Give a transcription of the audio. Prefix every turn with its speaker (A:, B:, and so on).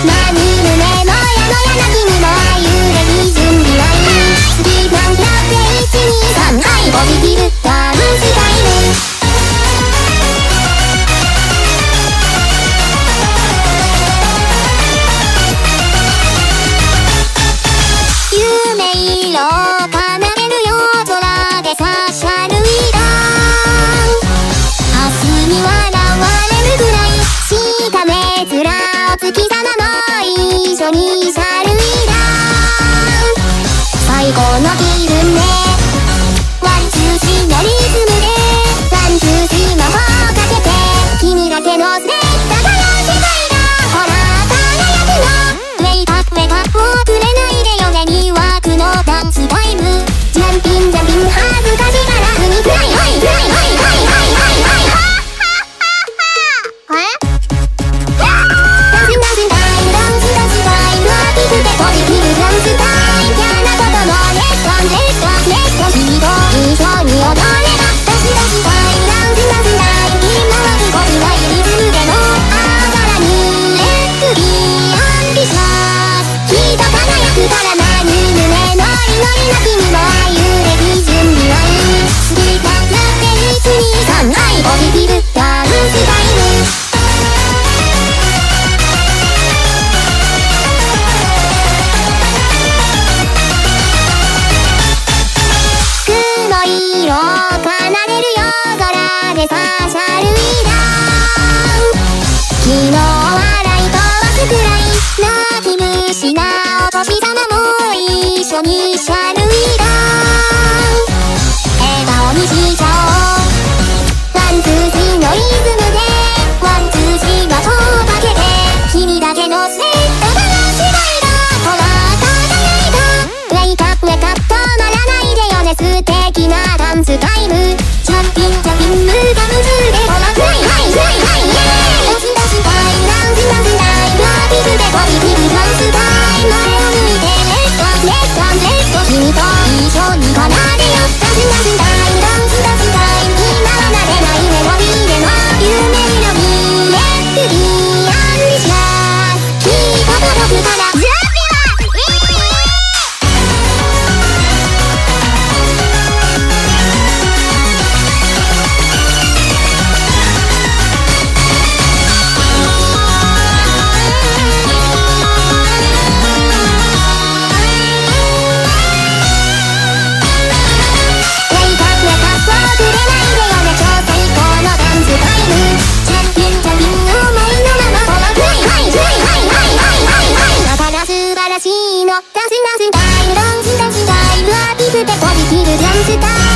A: 何胸もやもやな君も幽霊準備はいスピード100で123はいポジティブダンスタイム夢色を奏でるよ空でさしゃるいだ明日に笑われるぐらいしかめ面お月様も一緒にシャルイだ最高の気分ねワンツースリーのリズムでワンツースリー魔法かけて君だけのスレッドが世界だほら輝くのウェイクアップウェイクアップをくれないでよねにわくのダンスタイムジャンピンジャンピン恥ずかしがらずにフライはいフライはいはいはいはいはいダンスタイムダンスタイムアピールでポジティブダンスタイム嫌なこともレッツゴンレッツゴンレッツゴン君と一緒に踊ればダンスタイムダンスタイム今は動きないリズムでも青空にレッツビーアンビシャスきっと輝くから何胸の祈りな君も幽霊準備はいスピード100で123はいポジティブダンスタイム色を奏でるよ空でさしゃるいだ昨日笑い飛ばすくらい泣き虫なお年様も一緒にシャルイだ笑顔にしちゃおうワンツースリーのリズムでワンツースリー魔法をかけて君だけのスレッドが世界だほら輝いたウェイクアップウェイクアップ止まらないでよね素敵なダンスタイムチャンピンチャンピンムーガムズでほらフライはいフライはいイエーイダンスダンスタイムダンスダンスタイムアピールでポジティブダンスタイム前を向いてレッツゴンレッツゴンレッツゴン君と一緒に奏でよダンスダンスタイムダンスダンスタイム今は慣れないメロディーでも夢色にレッツビーアンビシャスきっと届くから準備はダンスタイムダンスタイムアピールでポジティブダンスタイム